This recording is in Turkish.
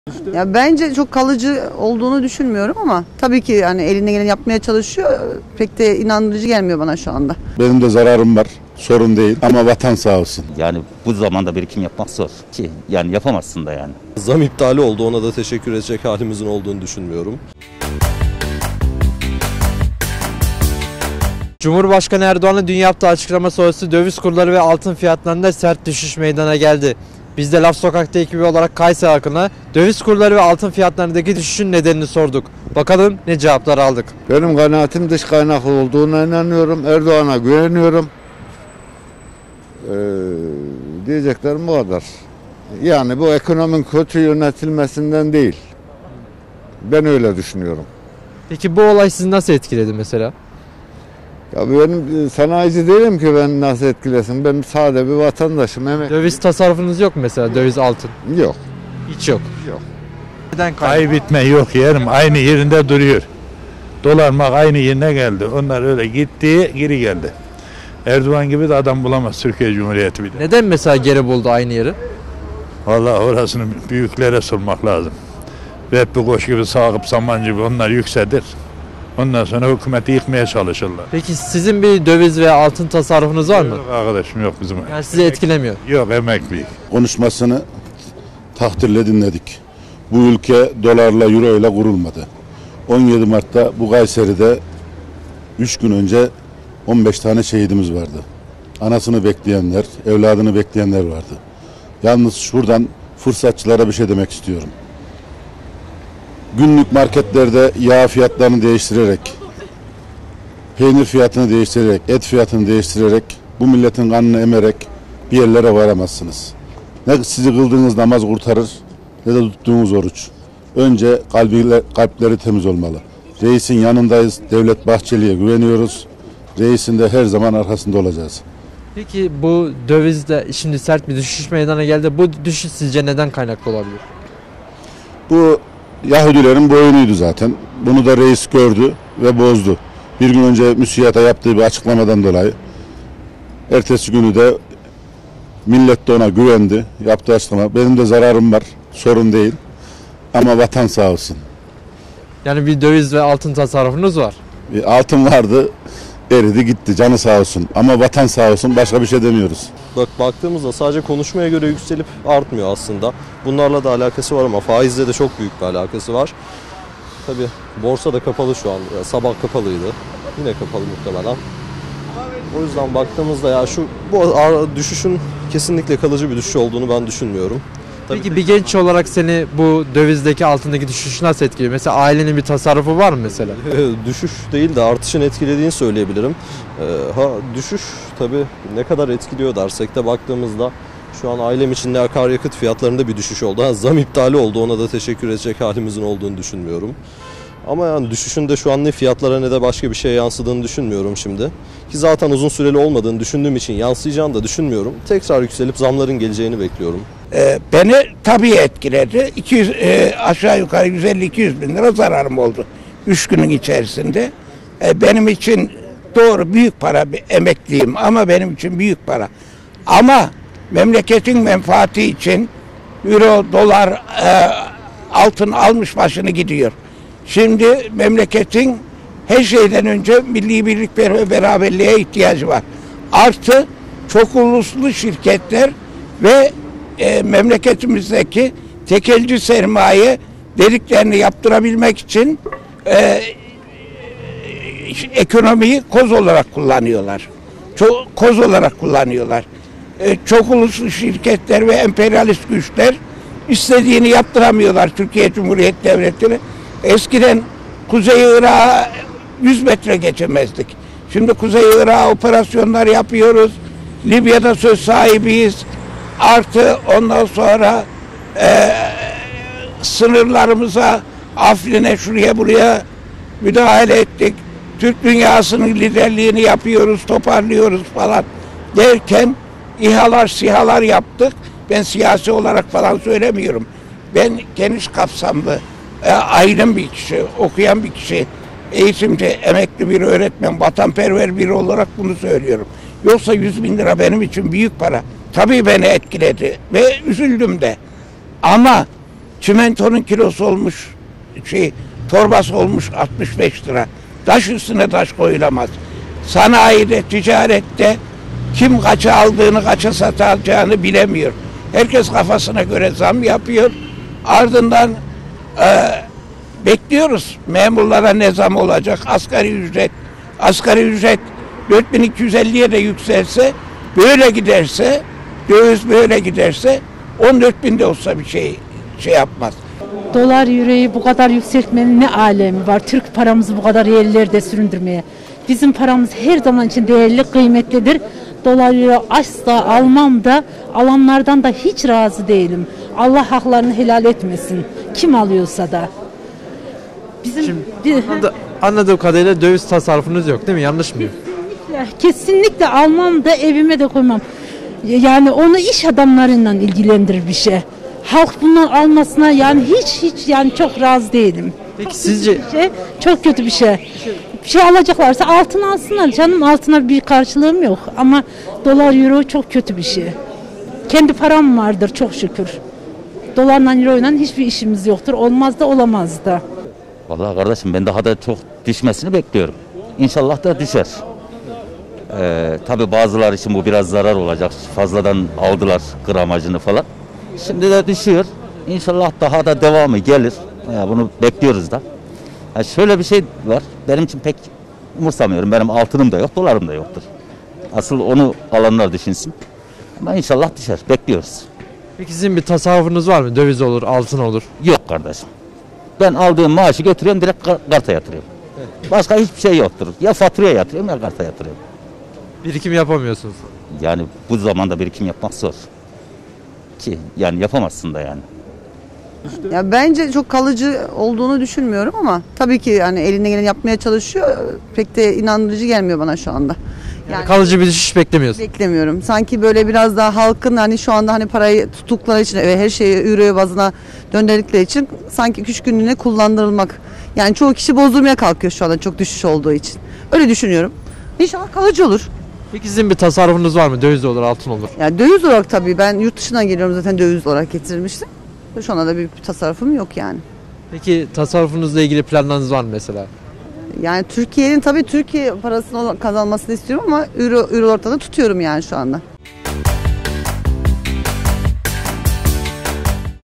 Ya bence çok kalıcı olduğunu düşünmüyorum ama tabii ki yani eline geleni yapmaya çalışıyor. Pek de inandırıcı gelmiyor bana şu anda. Benim de zararım var. Sorun değil ama vatan sağ olsun. Yani bu zamanda birikim yapmak zor ki yani yapamazsın da yani. Zam iptali oldu, ona da teşekkür edecek halimizin olduğunu düşünmüyorum. Cumhurbaşkanı Erdoğan'ın dün yaptığı açıklama sonrası döviz kurları ve altın fiyatlarında sert düşüş meydana geldi. Biz de Laf Sokak'ta ekibi olarak Kayseri halkına döviz kurları ve altın fiyatlarındaki düşüşün nedenini sorduk. Bakalım ne cevaplar aldık. Benim kanaatim dış kaynaklı olduğuna inanıyorum. Erdoğan'a güveniyorum. Diyeceklerim bu kadar. Yani bu ekonominin kötü yönetilmesinden değil. Ben öyle düşünüyorum. Peki bu olay sizi nasıl etkiledi mesela? Ya benim sanayici değilim ki ben nasıl etkilesin. Ben sade bir vatandaşım. Döviz tasarrufunuz yok mu mesela, döviz altın? Yok. Hiç yok. Yok. Neden Kaybetme yok yerim. Aynı yerinde duruyor. Dolarmak aynı yerine geldi. Onlar öyle gitti, geri geldi. Erdoğan gibi de adam bulamaz Türkiye Cumhuriyeti bile. Neden mesela geri buldu aynı yeri? Vallahi orasını büyüklere sormak lazım. Vehbi Koç gibi, Sakıp Saman gibi onlar yükselir. Ondan sonra hükümeti yıkmaya çalışırlar. Peki sizin bir döviz veya altın tasarrufunuz var mı? Yok arkadaşım, yok bizim. Yani sizi etkilemiyor. Yok, emekli. Konuşmasını takdirle dinledik. Bu ülke dolarla, euro ile kurulmadı. 17 Mart'ta bu Kayseri'de 3 gün önce 15 tane şehidimiz vardı. Anasını bekleyenler, evladını bekleyenler vardı. Yalnız şuradan fırsatçılara bir şey demek istiyorum. Günlük marketlerde yağ fiyatlarını değiştirerek, peynir fiyatını değiştirerek, et fiyatını değiştirerek, bu milletin kanını emerek bir yerlere varamazsınız. Ne sizi kıldığınız namaz kurtarır, ne de tuttuğunuz oruç. Önce kalpleri temiz olmalı. Reisin yanındayız, Devlet Bahçeli'ye güveniyoruz. Reisin de her zaman arkasında olacağız. Peki bu dövizde şimdi sert bir düşüş meydana geldi. Bu düşüş sizce neden kaynaklı olabilir? Bu Yahudilerin boyunuydu zaten. Bunu da reis gördü ve bozdu. Bir gün önce müsiyata yaptığı bir açıklamadan dolayı. Ertesi günü de millet de ona güvendi. Yaptığı açıklama. Benim de zararım var. Sorun değil. Ama vatan sağ olsun. Yani bir döviz ve altın tasarrufunuz var. Altın vardı. Eridi gitti. Canı sağ olsun. Ama vatan sağ olsun. Başka bir şey demiyoruz. Baktığımızda sadece konuşmaya göre yükselip artmıyor aslında. Bunlarla da alakası var ama faizle de çok büyük bir alakası var. Tabii borsa da kapalı şu an. Sabah kapalıydı. Yine kapalı muhtemelen. O yüzden baktığımızda ya bu düşüşün kesinlikle kalıcı bir düşüş olduğunu ben düşünmüyorum. Peki bir genç olarak seni bu dövizdeki altındaki düşüş nasıl etkiliyor? Mesela ailenin bir tasarrufu var mı mesela? Düşüş değil de artışın etkilediğini söyleyebilirim. Düşüş tabii ne kadar etkiliyor dersek de baktığımızda şu an ailem için de akaryakıt fiyatlarında bir düşüş oldu. Zam iptali oldu, ona da teşekkür edecek halimizin olduğunu düşünmüyorum. Ama yani düşüşün de şu an ne fiyatlara ne de başka bir şeye yansıdığını düşünmüyorum şimdi. Ki zaten uzun süreli olmadığını düşündüğüm için yansıyacağını da düşünmüyorum. Tekrar yükselip zamların geleceğini bekliyorum. Beni tabii etkiledi. Aşağı yukarı 150-200 bin lira zararım oldu 3 günün içerisinde. Benim için doğru büyük para, bir emekliyim ama benim için büyük para. Ama memleketin menfaati için euro, dolar, altın almış başını gidiyor. Şimdi memleketin her şeyden önce milli birlik ve beraberliğe ihtiyacı var. Artı çok uluslu şirketler ve memleketimizdeki tekelci sermaye dediklerini yaptırabilmek için ekonomiyi koz olarak kullanıyorlar. Koz olarak kullanıyorlar. Çok uluslu şirketler ve emperyalist güçler istediğini yaptıramıyorlar Türkiye Cumhuriyeti Devleti'ne. Eskiden Kuzey Irak'a 100 metre geçemezdik. Şimdi Kuzey Irak'a operasyonlar yapıyoruz. Libya'da söz sahibiyiz. Artı ondan sonra sınırlarımıza, Afrin'e, şuraya buraya müdahale ettik. Türk dünyasının liderliğini yapıyoruz, toparlıyoruz falan derken İHA'lar, SİHA'lar yaptık. Ben siyasi olarak falan söylemiyorum. Ben geniş kapsamlı, aydın bir kişi, okuyan bir kişi, eğitimci, emekli bir öğretmen, vatanperver biri olarak bunu söylüyorum. Yoksa 100 bin lira benim için büyük para. Tabii beni etkiledi ve üzüldüm de. Ama Çimentonun kilosu olmuş, torbası olmuş 65 lira. Taş üstüne taş koyulamaz. Sanayide, ticarette kim kaça aldığını, kaça satacağını bilemiyor. Herkes kafasına göre zam yapıyor. Ardından bekliyoruz memurlara ne zam olacak. Asgari ücret 4250'ye de yükselse, böyle giderse, döviz böyle giderse 14.000'de olsa bir şey yapmaz. Dolar euroyu bu kadar yükseltmenin ne alemi var? Türk paramızı bu kadar yerlerde süründürmeye. Bizim paramız her zaman için değerli, kıymetlidir. Dolar euro asla almam da, alanlardan da hiç razı değilim. Allah haklarını helal etmesin. Kim alıyorsa da. Anladığım kadarıyla döviz tasarrufunuz yok değil mi? Yanlış mıyım? Kesinlikle almam da, evime de koymam. Yani onu iş adamlarından ilgilendirir bir şey. Halk bundan almasına yani hiç yani çok razı değilim. Peki sizce Çok kötü bir şey. Bir şey alacaklarsa altın alsınlar canım, altına bir karşılığım yok. Ama dolar euro çok kötü bir şey. Kendi param vardır çok şükür. Dolarla euroyla hiçbir işimiz yoktur. Olmaz da olamaz da. Vallahi kardeşim ben daha da çok düşmesini bekliyorum. İnşallah da düşer. Tabii bazılar için bu biraz zarar olacak. Fazladan aldılar gramajını falan. Şimdi de düşüyor. İnşallah daha da devamı gelir. Bunu bekliyoruz da. Şöyle bir şey var. Benim için pek umursamıyorum. Benim altınım da yok, dolarım da yoktur. Asıl onu alanlar düşünsün. Ama inşallah düşer. Bekliyoruz. Peki sizin bir tasarrufunuz var mı? Döviz olur, altın olur. Yok kardeşim. Ben aldığım maaşı götürüyorum, direkt karta yatırıyorum. Başka hiçbir şey yoktur. Ya faturaya yatırıyorum ya karta yatırıyorum. Birikim yapamıyorsunuz. Yani bu zamanda birikim yapmak zor. Ki yani yapamazsın da yani. Ya bence çok kalıcı olduğunu düşünmüyorum ama tabii ki yani eline gelen yapmaya çalışıyor. Pek de inandırıcı gelmiyor bana şu anda. Yani kalıcı bir düşüş beklemiyorsun. Beklemiyorum. Sanki böyle biraz daha halkın hani şu anda hani parayı tuttukları için ve her şeyi euro bazına döndürdükleri için sanki 2-3 günlüğüne kullandırılmak. Yani çoğu kişi bozdurmaya kalkıyor şu anda çok düşüş olduğu için. Öyle düşünüyorum. İnşallah kalıcı olur. Peki sizin bir tasarrufunuz var mı? Döviz olur, altın olur. Yani döviz olarak tabii ben yurt dışından geliyorum zaten döviz olarak getirmiştim. Şu anda da bir tasarrufum yok yani. Peki tasarrufunuzla ilgili planlarınız var mı mesela? Yani Türkiye'nin tabii Türkiye parasını kazanmasını istiyorum ama euro ortada tutuyorum yani şu anda.